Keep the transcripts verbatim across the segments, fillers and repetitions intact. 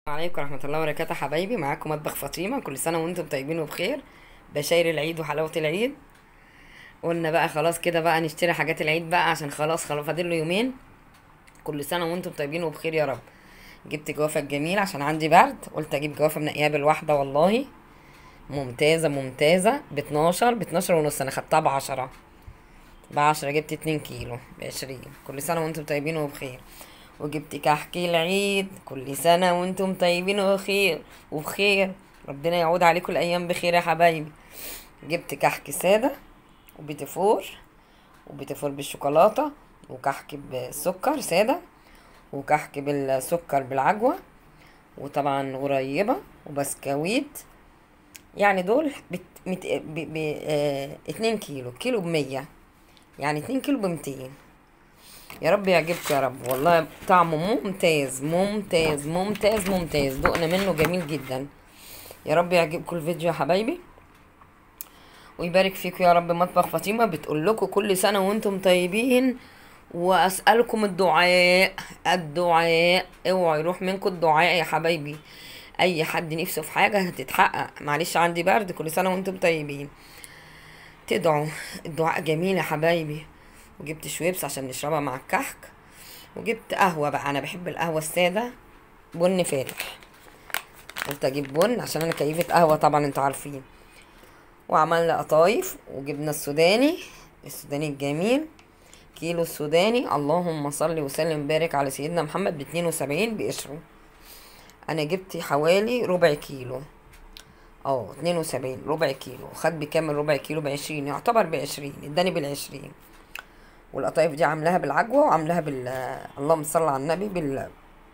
عليكم ورحمة الله وبركاته حبايبي. معاكم مطبخ فاطمة. كل سنة وانتم طيبين وبخير، بشاير العيد وحلاوة العيد. قلنا بقى خلاص كده بقى نشتري حاجات العيد بقى، عشان خلاص خلاص فاضل له يومين. كل سنة وانتم طيبين وبخير يا رب. جبت جوافة جميل عشان عندي برد، قلت اجيب جوافة منقيها بالواحدة. والله ممتازة ممتازة، ب اتناشر ب اتناشر ونص. انا خدتها ب عشرة ب عشرة، جبت اتنين كيلو ب عشرين. كل سنة وانتم طيبين وبخير. وجبت كحك العيد، كل سنة وانتم طيبين وبخير وبخير. ربنا يعود عليكم الأيام بخير يا حبايبي. جبت كحك سادة وبيتفور، وبيتفور بالشوكولاتة، وكحك بالسكر سادة، وكحك بالسكر بالعجوة، وطبعا غريبة وبسكويت. يعني دول بت... مت... ب... ب... اه... اتنين كيلو، كيلو بمية، يعني اتنين كيلو بمتين. يا رب يعجبكم يا رب. والله طعمه ممتاز ممتاز ممتاز ممتاز، دقنا منه جميل جدا. يا رب يعجبكم الفيديو يا حبايبي، ويبارك فيكم يا رب. مطبخ فاطمة بتقول لكم كل سنة وانتم طيبين، واسألكم الدعاء الدعاء. اوعوا يروح منكم الدعاء يا حبايبي. اي حد نفسه في حاجة هتتحقق. معلش عندي برد. كل سنة وانتم طيبين. تدعوا. الدعاء جميل يا حبايبي. وجبت شويبس عشان نشربها مع الكحك. وجبت قهوة بقى، انا بحب القهوة السادة، بن فاتح. قلت اجيب بن عشان انا كيفة قهوة طبعا انتوا عارفين. وعملنا قطايف، وجبنا السوداني السوداني الجميل. كيلو السوداني، اللهم صل وسلم وبارك على سيدنا محمد، باتنين وسبعين بقشره. انا جبت حوالي ربع كيلو، اه اتنين وسبعين ربع كيلو. خد بكامل ربع كيلو بعشرين، يعتبر بعشرين، اداني بالعشرين. والقطايف دي عاملاها بالعجوة، وعاملاها بال اللهم صل على النبي بال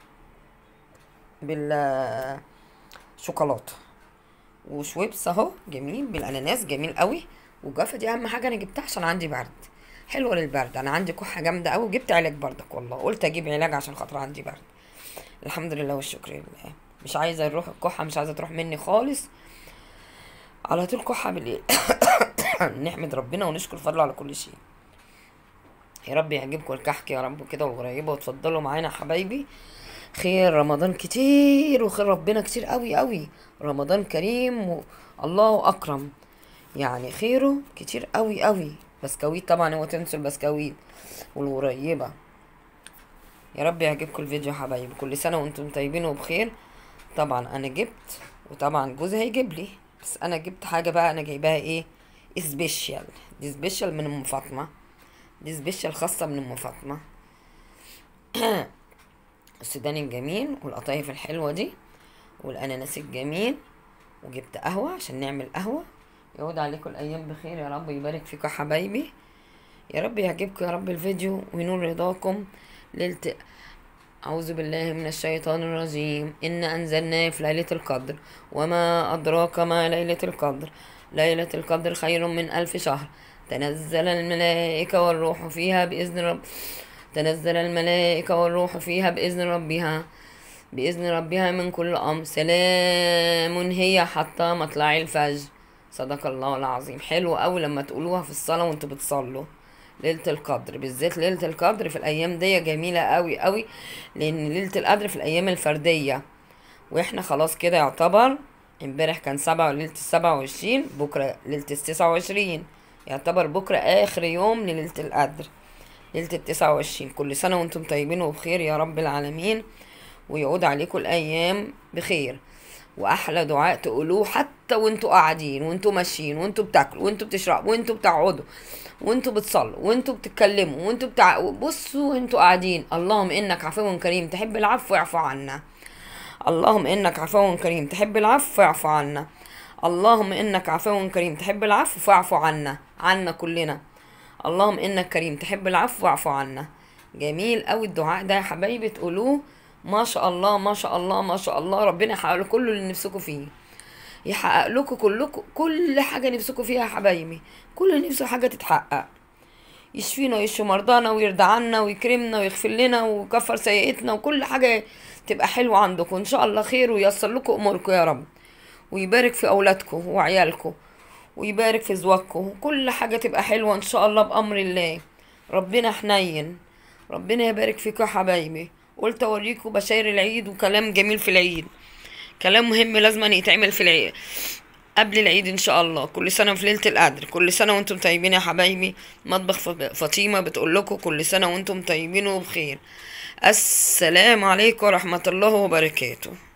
بالشوكولاتة. وشويبس اهو جميل بالاناناس، جميل قوي. والجافة دي اهم حاجة انا جبتها عشان عندي برد، حلوة للبرد. انا عندي كحة جامدة قوي، وجبت علاج بردك. والله قلت اجيب علاج عشان خاطر عندي برد. الحمد لله والشكر لله. مش عايزة اروح الكحة، مش عايزة تروح مني خالص. على طول كحة بالليل. نحمد ربنا ونشكر فضله على كل شيء. يا رب يعجبكم الكحك يا رب كده والغريبة، وتفضلوا معانا يا حبايبي. خير رمضان كتير، وخير ربنا كتير قوي قوي. رمضان كريم والله اكرم، يعني خيره كتير قوي قوي. بسكويت طبعا، هو تنسوا البسكويت والغريبة. يا رب يعجبكم الفيديو يا حبايبي. كل سنة وانتم طيبين وبخير. طبعا انا جبت، وطبعا جوزي هيجيب لي، بس انا جبت حاجة بقى انا جايباها ايه، سبيشال. دي سبيشال من ام فاطمة، دي سبيشال خاصة من ام فاطمة. السوداني الجميل، والقطايف الحلوة دي، والاناناس الجميل. وجبت قهوة عشان نعمل قهوة. يعود عليكم الايام بخير يا رب، ويبارك فيكم يا حبايبي. يا رب يعجبكم يا رب الفيديو، وينور رضاكم. ليلة أعوذ بالله من الشيطان الرجيم. إن أنزلناه في ليلة القدر، وما أدراك ما ليلة القدر. ليلة القدر خير من ألف شهر. تنزل الملائكة والروح فيها بإذن رب تنزل الملائكة والروح فيها بإذن ربها بإذن ربها من كل أمر. سلام هي حتى مطلع الفجر. صدق الله العظيم. حلو أوي لما تقولوها في الصلاة وانتوا بتصلوا. ليلة القدر بالذات، ليلة القدر في الأيام دي جميلة أوي أوي، لأن ليلة القدر في الأيام الفردية. واحنا خلاص كده يعتبر، امبارح كان سبعة وليلة السبعة وعشرين، بكرة ليلة التسعة وعشرين. يعتبر بكرة آخر يوم لليلة القدر، ليلة التسعة وعشرين. كل سنة وانتم طيبين وبخير يا رب العالمين، ويعود عليكم الأيام بخير. واحلى دعاء تقولوه حتى وانتوا قاعدين، وانتوا ماشيين، وانتوا بتاكلوا، وانتوا بتشربوا، وانتوا بتقعدوا، وانتوا بتصلوا، وانتوا بتتكلموا، وانتوا بتاع بصوا وانتوا قاعدين. اللهم انك عفو كريم تحب العفو اعف عنا. اللهم انك عفو كريم تحب العفو فاعف عنا. اللهم انك عفو كريم تحب العفو فاعف عنا، عنا كلنا. اللهم انك كريم تحب العفو واعف عنا. جميل قوي الدعاء ده يا حبايبي، تقولوه. ما شاء الله ما شاء الله ما شاء الله. ربنا يحقق لكم كل اللي نفسكم فيه، يحقق لكم كلكم كل حاجه نفسكم فيها يا حبايبي. كل نفسه حاجه تتحقق. يشفينا ويشفي مرضانا ويرضى عنا ويكرمنا ويغفر لنا ويكفر سيئتنا، وكل حاجه تبقى حلوه عندكم ان شاء الله خير، وييسر لكم اموركم يا رب، ويبارك في اولادكم وعيالكم، ويبارك في زواجكم. كل حاجه تبقى حلوه ان شاء الله بامر الله. ربنا حنين. ربنا يبارك فيكم يا حبايبي. قلت اوريكم بشاير العيد وكلام جميل في العيد. كلام مهم لازم أن يتعمل في العيد قبل العيد ان شاء الله. كل سنه وفي ليله القدر. كل سنه وانتم طيبين يا حبايبي. مطبخ ف- فاطمه بتقول لكم كل سنه وانتم طيبين وبخير. السلام عليكم ورحمه الله وبركاته.